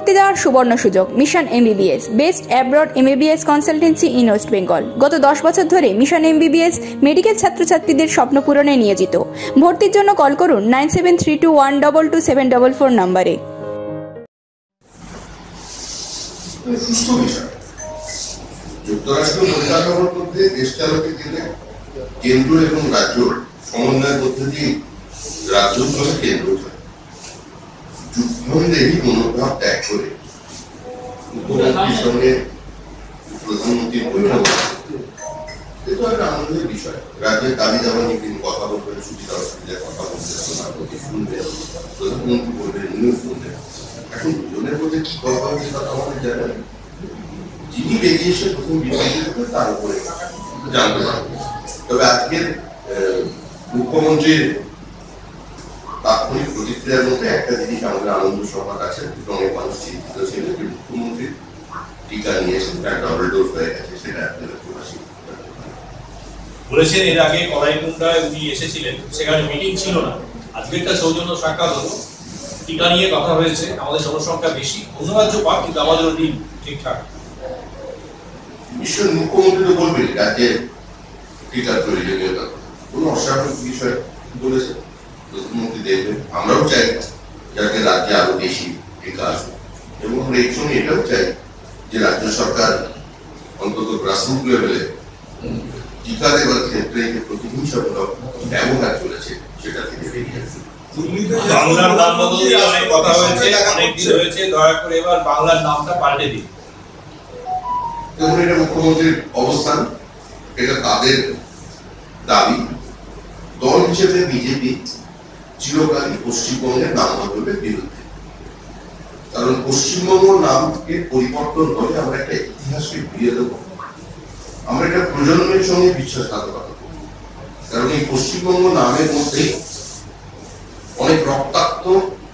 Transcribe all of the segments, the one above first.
ভর্তি দেওয়ার সুবর্ণ সুযোগ। Mission MBBS, best abroad MBBS consultancy in West Bengal. গত 10 বছর ধরে মিশন এমবিবিএস মেডিকেল ছাত্রছাত্রীদের স্বপ্ন পূরণে নিয়োজিত। ভর্তির জন্য কল করুন 9732122744 নম্বরে। সুস্থ বিষয় যুক্তরাষ্ট্র পরিকাঠামোর মধ্যে দেশ চালকের জন্য কেন্দ্র এবং রাজ্য সমন্বয়ের পদ্ধতি রাজ্য চলে কেন্দ্র চলে। যুদ্ধবন্ধেরই মনোভাব ত্যাগ করে মুখ্যমন্ত্রীর সঙ্গে প্রধানমন্ত্রীর বৈঠক, এটা একটা আনন্দের বিষয়। রাজ্যের দাবি দাবা নিয়ে তিনি কথা বলবেন, সুবিধা অসুবিধার কথা বলবেন, শুনবেন, প্রধানমন্ত্রী বলবেন, নিউজ শুনবেন। এখন দুজনের মধ্যে কি কথা হচ্ছে তা আমাদের জানা নেই। যিনি বেরিয়ে এসে প্রথম বিবৃতি দেবেন তার উপরে জানতে পারবেন। তবে আজকের মুখ্যমন্ত্রীর তাৎক্ষণিক প্রতিক্রিয়ার মধ্যে একটা জিনিস আমাদের আনন্দ সংবাদ আছে, অনেক মানুষ চিন্তিত ছিল যে মুখ্যমন্ত্রী টিকা নিয়েছেন, তার ডবল ডোজ হয়ে গেছে, সেটা আপনাদের প্রকাশিত বলেছেন। এর আগে কলাইকুণ্ডায় উনি এসেছিলেন, সেখানে মিটিং ছিল না। আজকে একটা সৌজন্য সাক্ষাৎ হলো, টিকা নিয়ে কথা হয়েছে। আমাদের জনসংখ্যা বেশি, অন্য রাজ্য পাক, কিন্তু আমাদের দিন ঠিকঠাক। বিশ্বের মুখ্যমন্ত্রী তো বলবেন রাজ্যে টিকার প্রয়োজনীয়তা, কোনো অস্বাভাবিক বিষয় বলেছেন প্রধানমন্ত্রী দেখবেন। আমরাও চাই যাতে রাজ্যে আরো বেশি টিকা আসবে, এবং আমরা এই সঙ্গে এটাও চাই যে রাজ্য সরকার অন্তত গ্রাসরুট লেভেলে টিকা দেওয়ার ক্ষেত্রে যে প্রতিহিংসামূলক ব্যবহার চলেছে সেটা থেকে বেরিয়ে আসবে। বাংলার নাম বদল নিয়ে অনেক কথা হয়েছে, অনেক দিন হয়েছে, দয়া করে এবার বাংলার নামটা পাল্টে দিন। দেখুন, এটা মুখ্যমন্ত্রীর অবস্থান, এটা তাদের দাবি। দল হিসেবে বিজেপি চিরকালই পশ্চিমবঙ্গের নাম বদলের বিরুদ্ধে, কারণ পশ্চিমবঙ্গ নামকে পরিবর্তন করে আমরা একটা ইতিহাসকে ফিরিয়ে দেবো। আমরা এটা প্রজন্মের সঙ্গে বিশ্বাসঘাতকতা করব, কারণ এই পশ্চিমবঙ্গ নামের মধ্যেই অনেক রক্তাক্ত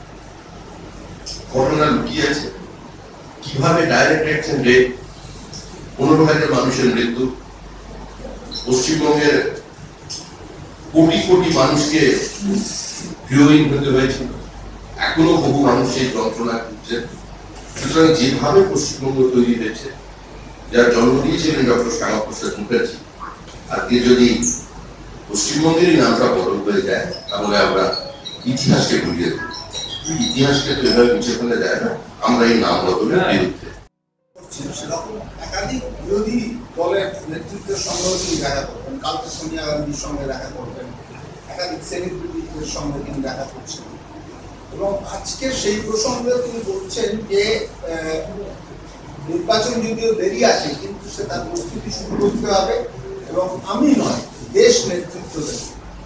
ঘটনা লুকিয়ে আছে। কিভাবে ডাইরেক্ট অ্যাকশন রেট, 15,000 মানুষের মৃত্যু, পশ্চিমবঙ্গের কোটি কোটি মানুষকে হিরোইন হতে হয়েছিল, এখনো বহু মানুষ এই যন্ত্রণা ভুগছে। সুতরাং যেভাবে পশ্চিমবঙ্গ তৈরি হয়েছে, যার জন্ম দিয়েছিলেন ডক্টর শ্যামাপ্রসাদ মুখার্জি, আজকে যদি পশ্চিমবঙ্গেরই নামটা বদল হয়ে যায় তাহলে আমরা ইতিহাসকে ভুলিয়ে দেবো। ইতিহাসকে তো এভাবে মুছে ফেলে যায় না। আমরা এই নাম বদলের বিরুদ্ধে। একাধিক বিরোধী দলের নেতৃত্বের সঙ্গেও তিনি দেখা করবেন, কালকে সোনিয়া গান্ধীর সঙ্গে দেখা করবেন, একাধিক সেলিব্রিটিদের সঙ্গে তিনি দেখা করছেন, এবং আজকে সেই প্রসঙ্গে তিনি বলছেন যে নির্বাচন যদিও দেরি আছে, কিন্তু সে তার প্রস্তুতি শুরু করতে হবে, এবং আমি নয়, দেশ নেতৃত্ব দেবে।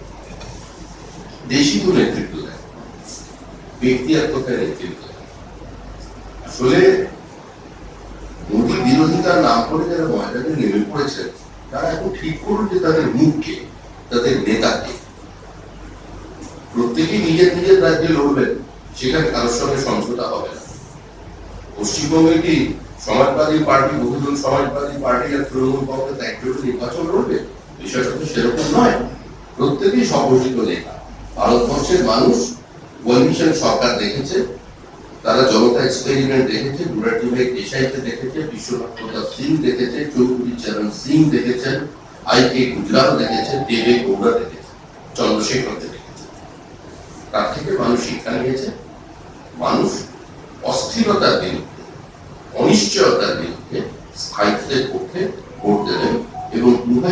দেশই তো নেতৃত্ব দেয়, ব্যক্তি আত্মকের নেতৃত্ব দেয়। আসলে মোদী বিরোধিতার নাম করে যারা ময়দানে নেমে পড়েছেন, তারা এখন ঠিক করুন যে তাদের মুখকে, তাদের নেতাকে। প্রত্যেকেই নিজের নিজের রাজ্যে লড়বেন, সেখানে কারোর সঙ্গে সমঝোতা হবে না। পশ্চিমবঙ্গে কি সমাজবাদী পার্টি, বহুজন সমাজবাদী পার্টি আর তৃণমূল কংগ্রেস একজোট নির্বাচন লড়বে? বিষয়টা তো সেরকম নয়। প্রত্যেকেই স্বঘোষিত নেতা। ভারতবর্ষের মানুষ কোয়ালিশন সরকার দেখেছে, তারা জনতা এক্সপেরিমেন্ট দেখেছে, মুরারজি ভাই দেশাইকে দেখেছে, বিশ্বনাথ প্রতাপ সিং দেখেছে, চৌধুরী চরণ সিং দেখেছেন, আই.কে. গুজরাল দেখেছেন, দেবে গৌড়া দেখেছেন, চন্দ্রশেখরকে দেখেছেন। তার থেকে মানুষ শিক্ষা নিয়েছে। মানুষ অস্থিরতার বিরুদ্ধে, অনিশ্চয়তার বিরুদ্ধে স্থায়িত্বের পক্ষে ভোট দেবেন, এবং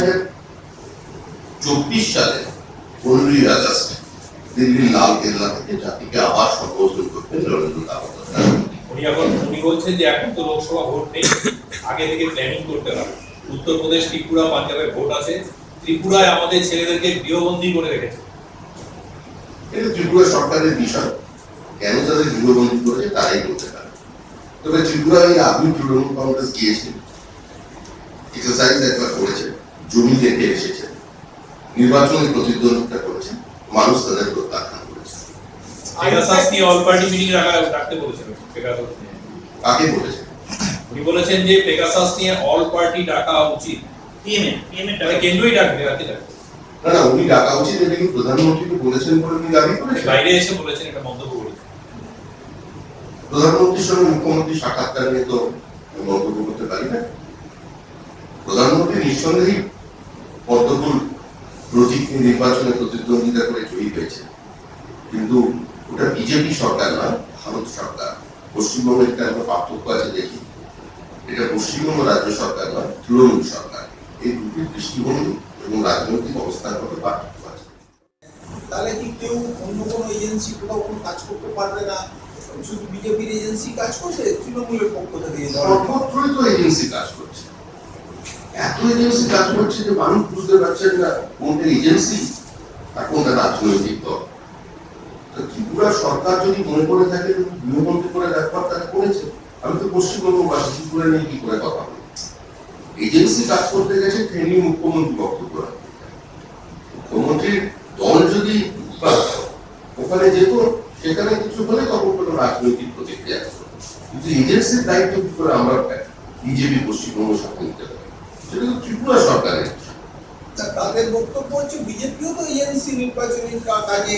2024 সালে 15ই আগস্ট দিল্লির লাল কেল্লা থেকে জাতিকে আবার সম্বোধন করবেন নরেন্দ্র দামোদর। উনি বলছেন যে এখন তো লোকসভা ভোট নেই, আগে থেকে প্ল্যানিং করতে হবে। উত্তরপ্রদেশ, ত্রিপুরা, পাঞ্জাবে ভোট আছে। ত্রিপুরায় আমাদের ছেলেদেরকে গৃহবন্দী করে রেখেছে। এটা ত্রিপুরা সরকারের বিষয়, কেন তাদের গৃহবন্দী করেছে তারাই বলতে পারে। তবে ত্রিপুরায় আপনি তৃণমূল কংগ্রেস গিয়েছেন, এক্সারসাইজ একবার করেছেন, জমি দেখে এসেছেন, নির্বাচনে প্রতিদ্বন্দ্বিতা করেছেন, মানুষ তাদের প্রত্যাখ্যান করেছে। পেগাসাস নিয়ে অল পার্টি মিটিং রাখতে বলেছেন। পেগাসাস নিয়ে কাকে বলেছেন? উনি বলেছেন যে পেগাসাস নিয়ে অল পার্টি ডাকা উচিত। কেন্দ্রই ডাকবে, রাতে ডাকবে না না, উনি ডাকা উচিত, এটা কি প্রধানমন্ত্রীকে বলেছেন বলে উনি দাবি করেছেন? বাইরে এসে বলেছেন, এটা মন্তব্য করেছেন। প্রধানমন্ত্রীর সঙ্গে মুখ্যমন্ত্রী সাক্ষাৎকার নিয়ে তো মন্তব্য করতে পারি না। প্রধানমন্ত্রী নিঃসন্দেহেই পদ্মফুল প্রতীক নির্বাচনে প্রতিদ্বন্দ্বিতা করে জয়ী হয়েছে, কিন্তু ওটা বিজেপি সরকার না, ভারত সরকার। পশ্চিমবঙ্গের একটা আমরা পার্থক্য আছে দেখি, এটা পশ্চিমবঙ্গ রাজ্য সরকার নয়, তৃণমূল সরকার। এই দুটি দৃষ্টিভঙ্গি এবং রাজনৈতিক অবস্থানগত পার্থক্য আছে। তাহলে কি কেউ অন্য কোনো এজেন্সি কোথাও কোনো কাজ করতে পারবে না? শুধু বিজেপির এজেন্সি কাজ করছে, তৃণমূলের পক্ষ থেকে সর্বত্রই তো এজেন্সি কাজ করছে। এত এজেন্সি কাজ করছে যে মানুষ বুঝতে পারছেন না কোনটা এজেন্সি আর কোনটা রাজনৈতিক দল। ত্রিপুরা সরকার যদি মনে করে থাকে গৃহমন্ত্রী করে রাখবার তারা করেছে। আমি তো পশ্চিমবঙ্গবাসী, ত্রিপুরা নিয়ে কি করে কথা বলি? এজেন্সি কাজ করতে গেছে ফেনী মুখ্যমন্ত্রী বক্তব্য রাখতে। মুখ্যমন্ত্রীর দল যদি ওখানে যেত, সেখানে কিছু হলে তখন কোনো রাজনৈতিক প্রতিক্রিয়া আসতো, কিন্তু এজেন্সির দায়িত্ব কি করে আমরা বিজেপি পশ্চিমবঙ্গ সাথে নিতে পারি? সেটা তো ত্রিপুরা সরকারের। তাদের বক্তব্য হচ্ছে বিজেপিও তো এজেন্সি নির্বাচনী কাজে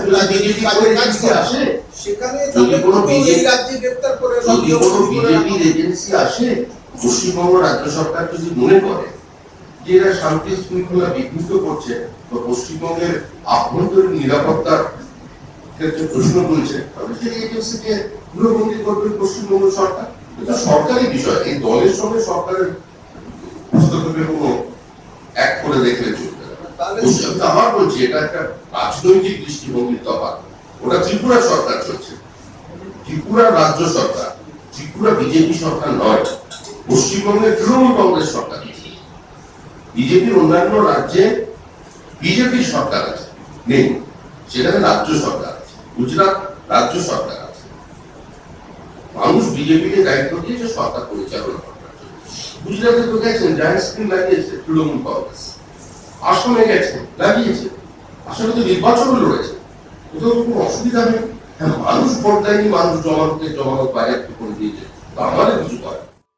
আসে, সেখানে যদি কোনো রাজ্যে গ্রেপ্তার করে বিজেপির এজেন্সি আসে, পশ্চিমবঙ্গ রাজ্য সরকার যদি মনে করে যে এরা শান্তি শৃঙ্খলা বিঘ্নিত করছে বা পশ্চিমবঙ্গের আভ্যন্তরীণ নিরাপত্তার ক্ষেত্রে প্রশ্ন তুলছে, তাহলে সেই এজেন্সিকে গৃহবন্দী করবে পশ্চিমবঙ্গ সরকার। এটা সরকারি বিষয়, এই দলের সঙ্গে সরকারের হস্তক্ষেপের কোনো এক করে দেখলে চলবে না। আমার বলছি এটা একটা রাজনৈতিক দৃষ্টিভঙ্গির তফাৎ। ওটা ত্রিপুরা সরকার চলছে, ত্রিপুরা রাজ্য সরকার, ত্রিপুরা বিজেপি সরকার নয়, পশ্চিমবঙ্গের তৃণমূল কংগ্রেস সরকার। বিজেপির অন্যান্য রাজ্যে বিজেপির সরকার আছে, নেই, সেখানে রাজ্য সরকার আছে। গুজরাট রাজ্য সরকার আছে, মানুষ বিজেপিকে দায়িত্ব দিয়েছে সরকার পরিচালনা করার জন্য। গুজরাটে তো গেছেন, জায়ান্ট স্ক্রিন লাগিয়েছে তৃণমূল কংগ্রেস, আসামে গেছে লাগিয়েছে, আসামে তো নির্বাচনও লড়েছে, কোথাও কোনো অসুবিধা নেই। হ্যাঁ, মানুষ ভোট দেয়নি, মানুষ জমানত বাইরে করে দিয়েছে, তো আমাদের কিছু করে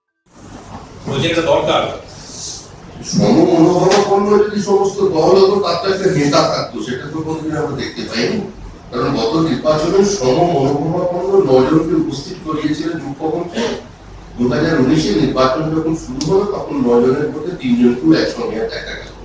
বলছে এটা দরকার। সমমনোভাবাপন্ন যদি সমস্ত দল হতো, তার তো একটা নেতা থাকতো, সেটা তো কোনোদিন আমরা দেখতে পাইনি। কারণ গত নির্বাচনে সমমনোভাবাপন্ন 9 জনকে উপস্থিত করিয়েছিলেন মুখ্যমন্ত্রী। 2019-এ নির্বাচন যখন শুরু হলো, তখন 9 জনের মধ্যে 3 জনকেও একসঙ্গে দেখা গেল।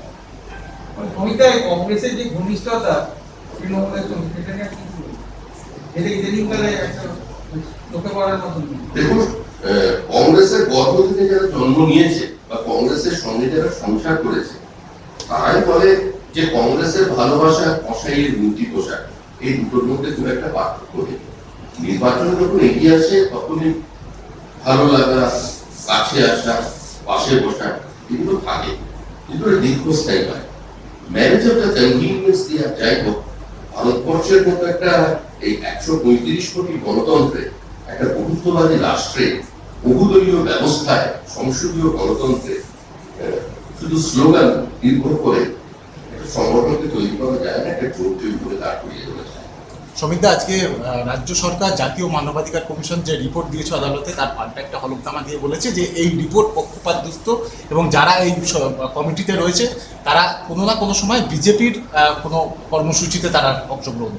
কংগ্রেসের যে ঘনিষ্ঠতা তৃণমূলের সঙ্গে, সেটা নিয়ে কি বলবেন? এটা ইদানিং কালে একটা চোখে পড়ার মতন। দেখুন, কংগ্রেসের গর্ভ থেকে যারা জন্ম নিয়েছে বা কংগ্রেসের সঙ্গে যারা সংসার করেছে, তারাই বলে যে কংগ্রেসের ভালোবাসা কসাইয়ের নীতি পোশাক, এই দুটোর মধ্যে খুব একটা পার্থক্য নেই। নির্বাচন যখন এগিয়ে আসে, তখনই ভালো লাগা, কাছে আসা, পাশে বসা, এগুলো থাকে, কিন্তু দীর্ঘস্থায়ী হয়। ম্যারেজ অফ দ্য কনভিনিয়েন্স দিয়ে যাই হোক, ভারতবর্ষের মতো একটা এই 135 কোটি গণতন্ত্রে, একটা বহুত্ববাদী রাষ্ট্রে, বহুদলীয় ব্যবস্থায়, সংসদীয় গণতন্ত্রে শুধু স্লোগান নির্ভর করে একটা সংগঠনকে তৈরি করা যায় না, একটা জোর তৈরি করে দাঁড় করিয়ে দেওয়া যায়। সমিতা, আজকে রাজ্য সরকার জাতীয় মানবাধিকার কমিশন যে রিপোর্ট দিয়েছে আদালতে, তার পাল্টা একটা হলফনামা দিয়ে বলেছে যে এই রিপোর্ট পক্ষপাতদুষ্ট এবং যারা এই কমিটিতে রয়েছে তারা কোনো না কোনো সময় বিজেপির কোনো কর্মসূচিতে তারা অংশগ্রহণ।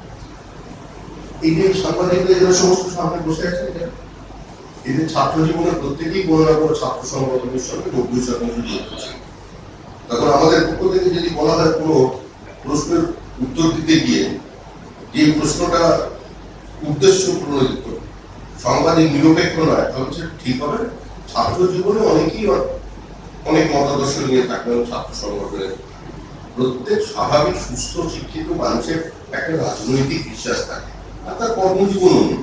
এই যে সাংবাদিকরা যারা সমস্ত সামনে বসে আছে, এদের ছাত্র জীবনের প্রত্যেকেই কোনো না কোনো ছাত্র সংগঠনের সঙ্গে 90% জড়িয়ে আছে। তখন আমাদের পক্ষ থেকে যদি বলা হয় কোনো প্রশ্নের উত্তর দিতে গিয়ে যে প্রশ্নটা উদ্দেশ্য প্রণোদিত, সাংবাদিক নিরপেক্ষ নয়, তাহলে সেটা ঠিক হবে। ছাত্র জীবনে অনেকেই অনেক মতাদর্শ নিয়ে থাকবেন, ছাত্র সংগঠনের প্রত্যেক স্বাভাবিক সুস্থ শিক্ষিত মানুষের একটা রাজনৈতিক বিশ্বাস থাকে, আর তার কর্মজীবন অন্য।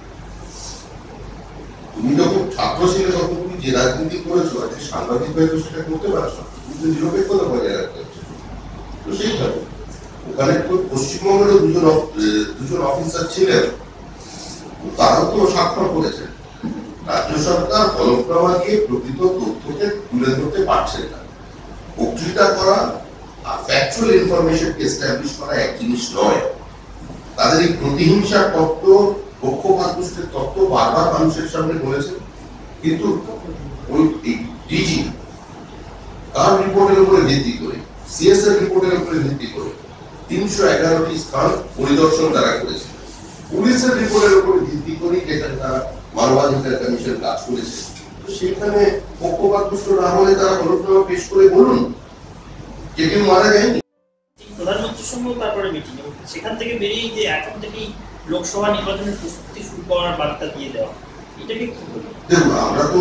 তুমি যখন ছাত্র ছিলে তখন তুমি যে রাজনীতি করেছো, আজকে সাংবাদিক হয়তো সেটা করতে পারছো, কিন্তু নিরপেক্ষতা বজায় রাখতে হচ্ছে। তো সেইভাবে ওখানে পশ্চিমবঙ্গেরও দুজন অফিসার ছিলেন, তারাও তো স্বাক্ষর করেছেন। রাজ্য সরকার হলফনামা দিয়ে প্রকৃত তথ্যকে তুলে ধরতে পারছেন না। বক্তৃতা করা আর ফ্যাকচুয়াল ইনফরমেশনকে এস্টাবলিশ করা এক জিনিস নয়। তাদের এই প্রতিহিংসার তত্ত্ব, পক্ষপাতদুষ্টের তত্ত্ব বারবার মানুষের সামনে বলেছেন, কিন্তু ওই ডিজি তার রিপোর্টের উপরে ভিত্তি করে, সিএসএর রিপোর্টের উপরে ভিত্তি করে 311টি স্থান পরিদর্শন তারা করেছিল। পুলিশের রিপোর্টের উপরে ভিত্তি করেই যেখানে তারা মানবাধিকার কমিশন কাজ করেছে, তো সেখানে পক্ষপাতদুষ্ট না হলে তারা হলফনামা পেশ করে বলুন যে কেউ মারা যায়নি। প্রধানমন্ত্রীর সঙ্গে তারপরে মিটিং, এবং সেখান থেকে বেরিয়ে যে এখন থেকেই লোকসভা নির্বাচনের প্রস্তুতি শুরু করার বার্তা দিয়ে দেওয়া, এটাকে কি বলবেন? দেখুন, আমরা তো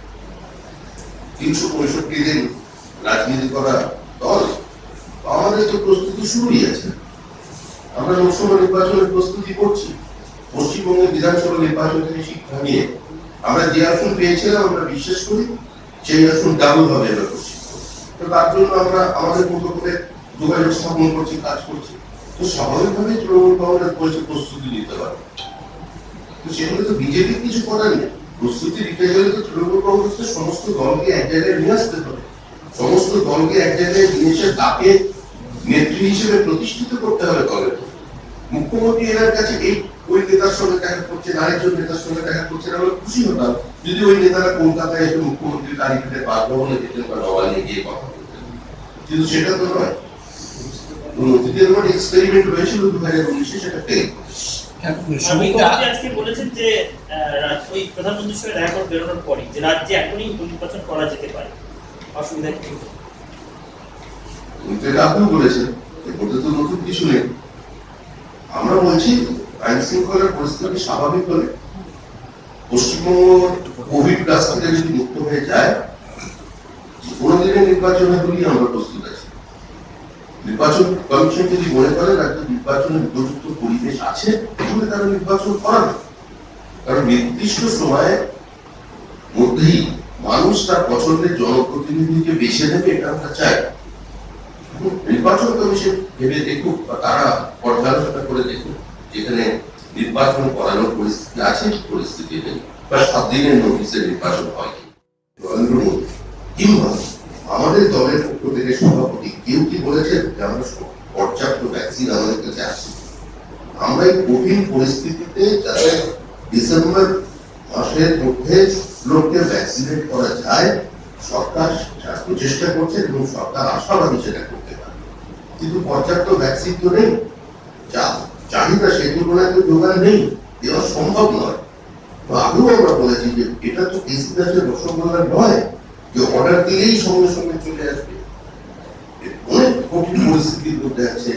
365 দিন রাজনীতি করা দল, আমাদের তো প্রস্তুতি শুরুই আছে। আমরা লোকসভা নির্বাচনের প্রস্তুতি করছি। পশ্চিমবঙ্গের বিধানসভা নির্বাচন থেকে শিক্ষা নিয়ে আমরা যে আসন পেয়েছিলাম, আমরা বিশ্বাস করি সেই আসন ডাবল হবে এবার পশ্চিমবঙ্গ। তো তার জন্য আমরা আমাদের মতো করে যোগাযোগ স্থাপন করছি, কাজ করছি। তো স্বাভাবিকভাবে তৃণমূল কংগ্রেস বলছে প্রস্তুতি নিতে পারে, তো সেগুলো তো বিজেপির কিছু করার নেই। প্রস্তুতি নিতে গেলে তো তৃণমূল কংগ্রেসের সমস্ত দলকে এক জায়গায় নিয়ে আসতে হবে, সমস্ত দলকে এক জায়গায় নিয়ে এসে তাকে নেত্রী হিসেবে প্রতিষ্ঠিত করতে হবে দলের। মুখ্যমন্ত্রী এনার কাছে এই ওই নেতার সঙ্গে দেখা করছেন, আরেকজন নেতার সঙ্গে দেখা করছেন, আমরা খুশি হতাম যদি ওই নেতারা কলকাতায় এসে মুখ্যমন্ত্রীর কালীঘাটের বাসভবনে যেতেন বা নবান্নে গিয়ে কথা বলতেন, কিন্তু সেটা তো নয়। অতীতের মধ্যে এক্সপেরিমেন্ট হয়েছিল 2019-এ, সেটা ফেল। মুখ্যমন্ত্রী আজকে বলেছেন যে ওই প্রধানমন্ত্রীর সঙ্গে দেখা করে বেরোনোর পরে যে রাজ্যে এখনই নির্বাচন করা যেতে পারে, অসুবিধা কি? আপনিও বলেছেন, এর মধ্যে তো নতুন কিছু নেই। আমরা বলছি আইন শৃঙ্খলার পরিস্থিতি স্বাভাবিক হলে, পশ্চিমবঙ্গ কোভিড ক্লাস থেকে যদি মুক্ত হয়ে যায়, কোনো দিনের নির্বাচনের জন্য আমরা প্রস্তুত আছি। নির্বাচন কমিশন যদি মনে করে রাজ্যে নির্বাচনের উপযুক্ত পরিবেশ আছে, তাহলে তারা নির্বাচন করাবে। কারণ নির্দিষ্ট সময়ের মধ্যেই মানুষ তার পছন্দের জনপ্রতিনিধিকে বেছে নেবে, এটা আমরা চাই। নির্বাচন কমিশন ভেবে দেখুক বা তারা পর্যালোচনা করে দেখুক যেখানে নির্বাচন করানোর পরিস্থিতি আছে, পরিস্থিতি নেই, বা 7 দিনের নোটিশে নির্বাচন হয়। নরেন্দ্র মোদী কিংবা আমাদের দলের পক্ষ থেকে সভাপতি কেউ কি বলেছেন যে আমরা পর্যাপ্ত ভ্যাকসিন আমাদের কাছে আসছে? আমরা এই কঠিন পরিস্থিতিতে যাতে ডিসেম্বর মাসের মধ্যে লোককে ভ্যাকসিনেট করা যায়, সরকার প্রচেষ্টা করছে এবং সরকার আশাবাদী সেটা করতে পারে, কিন্তু পর্যাপ্ত ভ্যাকসিন তো নেই। যা চাহিদা সেই তুলনায় তো যোগান নেই, দেওয়া সম্ভব নয়। তো আগেও আমরা বলেছি যে এটা তো কেসিদাসের রসগোল্লা নয় যে অর্ডার দিলেই সঙ্গে সঙ্গে চলে আসবে। অনেক কঠিন পরিস্থিতির মধ্যে আছে,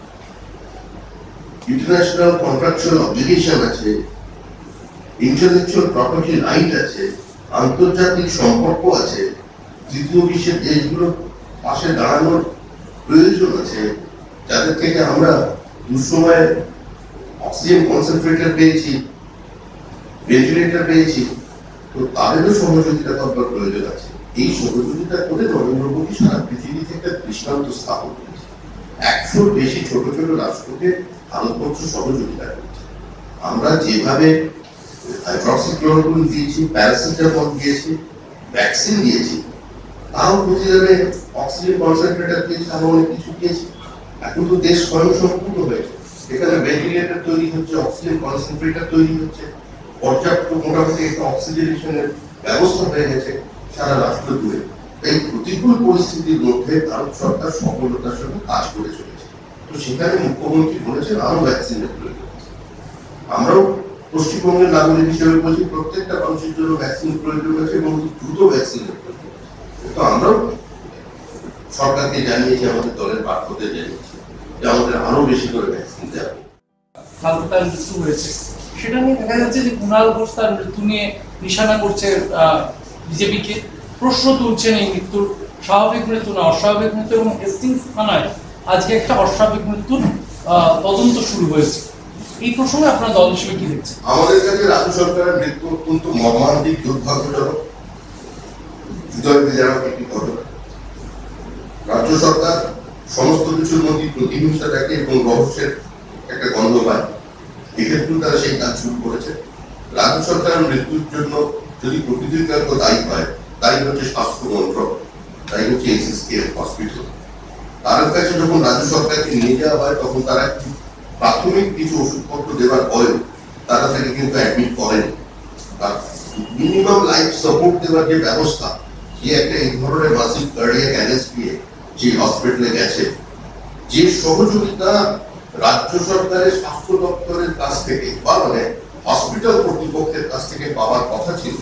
ইন্টারন্যাশনাল কন্ট্রাকচুয়াল অব্লিগেশন আছে, ইন্টেলেকচুয়াল প্রপার্টি রাইট আছে, আন্তর্জাতিক সম্পর্ক আছে, তৃতীয় বিশ্বের দেশগুলোর পাশে দাঁড়ানোর প্রয়োজন আছে, যাদের থেকে আমরা দুঃসময়ে অক্সিজেন কনসেন্ট্রেটর পেয়েছি, ভেন্টিলেটর পেয়েছি, তো তাদেরও সহযোগিতা দরকার প্রয়োজন আছে। এই সহযোগিতা করে নরেন্দ্র মোদী সারা পৃথিবী থেকে দৃষ্টান্ত স্থাপন করেছে। 100-র বেশি ছোট ছোট রাষ্ট্রকে ভারতবর্ষ সহযোগিতা করছে। আমরা যেভাবে হাইড্রক্সিক্লোরোকুইন দিয়েছি, প্যারাসিটামল দিয়েছি, ভ্যাকসিন দিয়েছি, তাও প্রতিদিনে অক্সিজেন কনসেন্ট্রেটর দিয়েছি, আরো অনেক কিছু দিয়েছি। এখন তো দেশ স্বয়ংসম্পূর্ণ হয়েছে, এখানে ভেন্টিলেটর তৈরি হচ্ছে, অক্সিজেন কনসেন্ট্রেটর তৈরি হচ্ছে, পর্যাপ্ত মোটামুটি একটা অক্সিজেনেশনের ব্যবস্থা হয়ে গেছে সারা রাষ্ট্র জুড়ে। এই প্রতিকূল পরিস্থিতির মধ্যে ভারত সরকার সফলতার সঙ্গে কাজ করে চলেছে। তো সেখানে মুখ্যমন্ত্রী বলেছেন আরো ভ্যাকসিনের প্রয়োজন আছে। আমরাও পশ্চিমবঙ্গের নাগরিক হিসেবে বলছি প্রত্যেকটা মানুষের জন্য ভ্যাকসিন প্রয়োজন আছে এবং দ্রুত ভ্যাকসিনের প্রয়োজন আছে। তো আমরাও সরকারকে জানিয়েছি, আমাদের দলের প্রার্থীদের জানিয়েছি যে আমাদের আরো বেশি করে ভ্যাকসিন দেওয়া। তার মৃত্যু হয়েছে, সেটা নিয়ে দেখা যাচ্ছে যে কুণাল ঘোষ তার মৃত্যু নিয়ে নিশানা করছে বিজেপিকে, প্রশ্ন তুলছেন এই মৃত্যুর স্বাভাবিক মৃত্যু না অস্বাভাবিক মৃত্যু, এবং হেস্টিংস থানায় আজকে একটা অস্বাভাবিক মৃত্যুর তদন্ত শুরু হয়েছে। এই প্রসঙ্গে আপনার দল হিসেবে কি দেখছেন? আমাদের কাছে রাজ্য সরকারের মৃত্যু অত্যন্ত মর্মান্তিক, দুর্ভাগ্যজনক, হৃদয় বিদারক একটি ঘটনা। রাজ্য সরকার সমস্ত কিছুর মধ্যে প্রতিহিংসা দেখে এবং রহস্যের একটা গন্ধ পায়, এক্ষেত্রেও তারা সেই কাজ শুরু করেছে। রাজ্য সরকারের মৃত্যুর জন্য যদি প্রকৃতির কারো দায়ী হয়, তাই হচ্ছে স্বাস্থ্য মন্ত্রক, তাই হচ্ছে এসএসকেএম হসপিটাল। তার কাছে যখন রাজ্য সরকারকে নিয়ে যাওয়া হয়, তখন তারা প্রাথমিক কিছু ওষুধপত্র দেওয়ার পরেও তারা তাকে কিন্তু অ্যাডমিট করেন। মিনিমাম লাইফ সাপোর্ট দেওয়ার যে ব্যবস্থা, যে একটা এই ধরনের মাসিক কার্ডিয়াক অ্যারেস্ট দিয়ে যে হসপিটালে গেছে, যে সহযোগিতা রাজ্য সরকারের স্বাস্থ্য দপ্তরের কাছ থেকে বা মানে হসপিটাল কর্তৃপক্ষের কাছ থেকে পাওয়ার কথা ছিল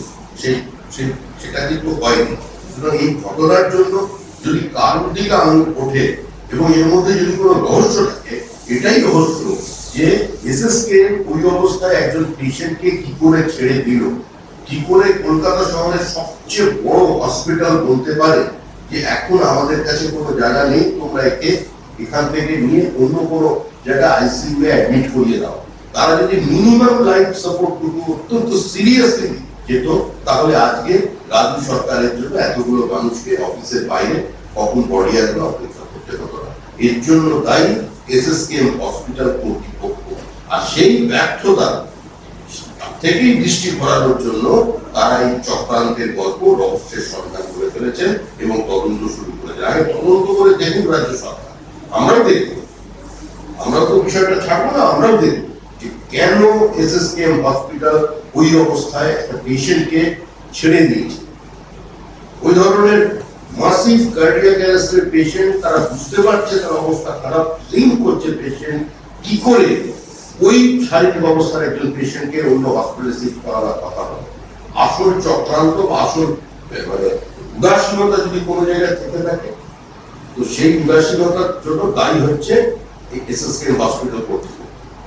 সেটা কিন্তু হয়নি। সুতরাং এই ঘটনার জন্য যদি কারোর দিকে আঙুল ওঠে এবং এর মধ্যে যদি কোনো রহস্য থাকে, এটাই রহস্য যে এসএসকে ওই অবস্থায় একজন পেশেন্টকে কি করে ছেড়ে দিল, কি করে কলকাতা শহরের সবচেয়ে বড় হসপিটাল বলতে পারে যে এখন আমাদের কাছে কোনো জায়গা নেই, তোমরা একে এখান থেকে নিয়ে অন্য কোনো জায়গায় আইসিইউ এ অ্যাডমিট করিয়ে দাও। তারা যদি মিনিমাম লাইফ সাপোর্ট টুকু অত্যন্ত সিরিয়াসলি যেত, তাহলে আজকে রাজ্য সরকারের জন্য এতগুলো মানুষকে অফিসের বাইরে কখন বডি আসবে অপেক্ষা করতে হতো না। এর জন্য দায়ী এসএসকেএম হসপিটাল কর্তৃপক্ষ। আর সেই ব্যর্থতা থেকেই দৃষ্টি ঘোরানোর জন্য তারা এই চক্রান্তের গল্প রহস্যের সন্ধান করে ফেলেছেন এবং তদন্ত শুরু করেছেন। আগে তদন্ত করে দেখুন রাজ্য সরকার, আমরাও দেখব, আমরাও তো বিষয়টা ছাড়বো না, আমরাও দেখব যে কেন এসএসকেএম হসপিটাল ওই অবস্থায় একটা পেশেন্টকে ছেড়ে দিয়েছে। ওই ধরনের মাসিভ কার্ডিয়াক অ্যারেস্টের পেশেন্ট, তারা বুঝতে পারছে তার অবস্থা খারাপ, লিঙ্ক করছে পেশেন্ট, কি করে ওই শারীরিক অবস্থার একজন পেশেন্টকে অন্য হসপিটালে শিফট করার কথা হবে। আসল চক্রান্ত বা আসল উদাসীনতা যদি কোনো জায়গায় থেকে থাকে, তো সেই উদাসীনতার জন্য দায়ী হচ্ছে এই এসএসকেএম হসপিটাল কর্তৃপক্ষ।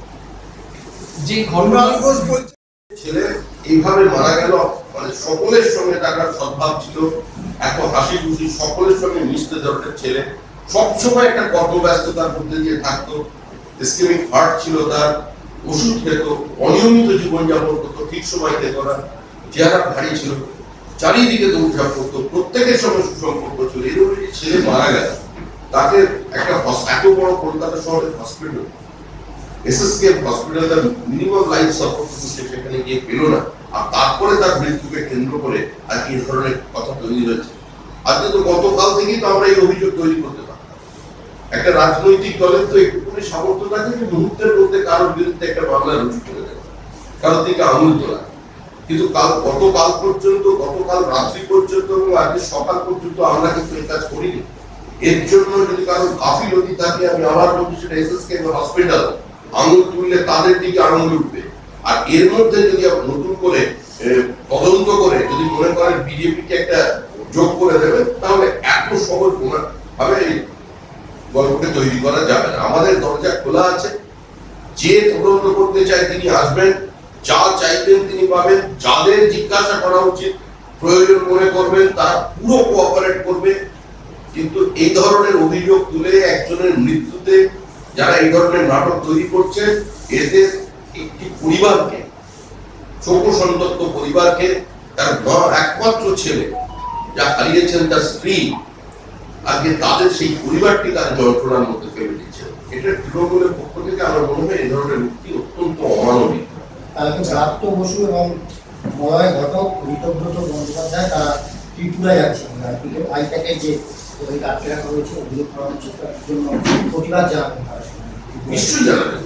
যে ঘটনা ছেলে এইভাবে মারা গেল, মানে সকলের সঙ্গে তার সদ্ভাব ছিল, এত হাসি খুশি, সকলের সঙ্গে মিশতে ধরনের ছেলে, সবসময় একটা কর্মব্যস্ততার মধ্যে দিয়ে থাকতো, ইসকেমিক হার্ট ছিল তার, ওষুধ খেত, অনিয়মিত জীবনযাপন করতো, ঠিক সময় খেত না, চেহারা ভারী ছিল, চারিদিকে দৌড়ঝাঁপ করতো, প্রত্যেকের সঙ্গে সুসম্পর্ক ছিল। এরকম ছেলে মারা গেল, তাকে একটা এত বড় কলকাতা শহরের হসপিটাল এসএসকেএম হসপিটাল তার মিনিমাম লাইফ সাপোর্ট সেখানে গিয়ে পেল না, আর তারপরে তার মৃত্যুকে কেন্দ্র করে আর এই ধরনের কথা তৈরি হয়েছে। আজকে তো গতকাল থেকেই তো আমরা এই অভিযোগ তৈরি করতে পারতাম। একটা রাজনৈতিক দলের তো একটুখানি সামর্থ্য থাকে যে মুহূর্তের মধ্যে কারোর বিরুদ্ধে একটা মামলা রুজু করে দেয়, কারোর থেকে আঙুল তোলা। কিন্তু গতকাল পর্যন্ত, গতকাল রাত্রি পর্যন্ত এবং আজকে সকাল পর্যন্ত আমরা কিন্তু এই কাজ করিনি। এর জন্য যদি কারোর গাফিলতি থাকে, আমি আবার বলছি সেটা এসএসকেএম হসপিটাল, আঙুল তুললে তাদের দিকে আঙুল উঠবে। আর এর মধ্যে যদি নতুন করে তদন্ত করে যদি মনে করেন বিজেপিকে একটা যোগ করে দেবেন, তাহলে এত সহজ ভাবে এই গল্পকে তৈরি করা যাবে না। আমাদের দরজা খোলা আছে, যে তদন্ত করতে চায় তিনি আসবেন, যা চাইবেন তিনি পাবেন, যাদের জিজ্ঞাসা করা উচিত প্রয়োজন মনে করবেন তারা পুরো কোঅপারেট করবে। কিন্তু এই ধরনের অভিযোগ তুলে একজনের মৃত্যুতে যারা এই ধরনের নাটক তৈরি করছে, এদের একটি পরিবারকে, শোক সন্তপ্ত পরিবারকে, তার একমাত্র ছেলে যা হারিয়েছেন তার স্ত্রী, আজকে তাদের সেই পরিবারটি তার যন্ত্রণার মধ্যে ফেলে দিচ্ছে। এটা তৃণমূলের পক্ষ থেকে আমার মনে হয় এই ধরনের উক্তি অত্যন্ত অমানবিক। ব্রাত্য বসু এবং মলয় ঘটক, ঋতব্রত বন্দ্যোপাধ্যায় তারা ত্রিপুরায় যাচ্ছেন, ভাইটাকে যে আটকে রাখা হয়েছে অভিযোগ করা হচ্ছে, তার জন্য প্রতিবাদ জানাবেন তারা। নিশ্চয়ই জানাবেন।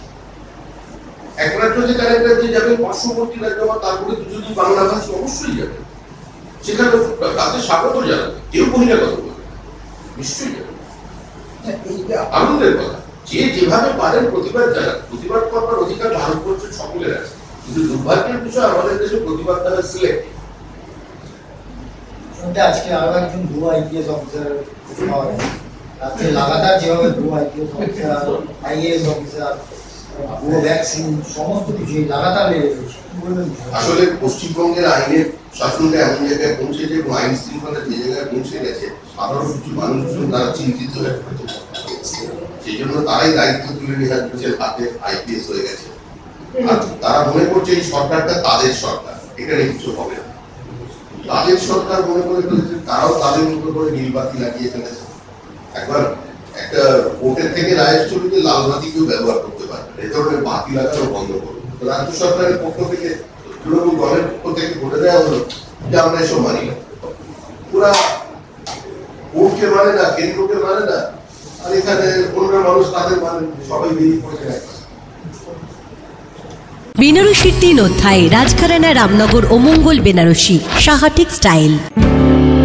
এক রাজ্য থেকে আরেক রাজ্যে যাবে, পার্শ্ববর্তী রাজ্য বা তারপরে দুজনই বাংলাভাষী, অবশ্যই যাবে, সেখানে তাদের স্বাগত জানাবে, কেউ বহিরাগত করবে, নিশ্চয়ই যাবে। আনন্দের কথা, যে যেভাবে পারেন প্রতিবাদ জানান, প্রতিবাদ করবার অধিকার ভারতবর্ষের সকলের আছে, কিন্তু দুর্ভাগ্যের বিষয় আমাদের দেশে প্রতিবাদ দ্বারা সিলেক্ট। আজকে আরো একজন ভুয়া আইপিএস অফিসার পাওয়া যায়, আজকে লাগাতার যেভাবে ভুয়া আইপিএস অফিসার, আইএএস অফিসার, ভুয়া ভ্যাকসিন, সমস্ত কিছু লাগাতার বেড়ে গেছে। আসলে পশ্চিমবঙ্গের আইনের শাসনটা এমন জায়গায় পৌঁছেছে এবং আইন শৃঙ্খলা যে জায়গায় পৌঁছে গেছে, সাধারণ কিছু মানুষজন তারা চিন্তিত হয়ে পড়েছে, সেই জন্য তারাই দায়িত্ব তুলে নিয়ে নিজের হাতে আইপিএস হয়ে গেছে। আর তারা মনে করছে এই সরকারটা তাদের সরকার, এখানে কিছু হবে না। তাদের সরকার মনে করে ফেলেছে, তারাও তাদের মতো করে নীলবাতি লাগিয়ে ফেলেছে। একবার একটা কোর্টের থেকে রায় চলতে লাল বাতিকেও ব্যবহার করতে পারবে, এ ধরনের বাতি লাগানো বন্ধ করবে। রাজ্য সরকারের পক্ষ থেকে, তৃণমূল দলের পক্ষ থেকে বলে দেওয়া হলো যে আমরা এসব মানি না, পুরা কোর্টকে মানে না, কেন্দ্রকে মানে না, আর এখানে অন্য মানুষ তাদের মানে, সবাই বেরিয়ে পড়েছে। বেনারসির 3 অধ্যায়, রাজঘরানা, রামনগর ও মঙ্গল বেনারসি, সাহা টেক্সটাইল।